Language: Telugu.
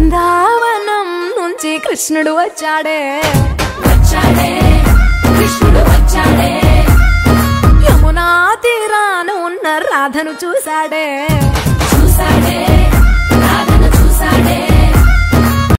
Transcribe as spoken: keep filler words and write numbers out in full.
బృందావనం నుంచి కృష్ణుడు వచ్చాడే వచ్చాడే కృష్ణుడు వచ్చాడే యమునా తీరాన ఉన్న రాధను చూశాడే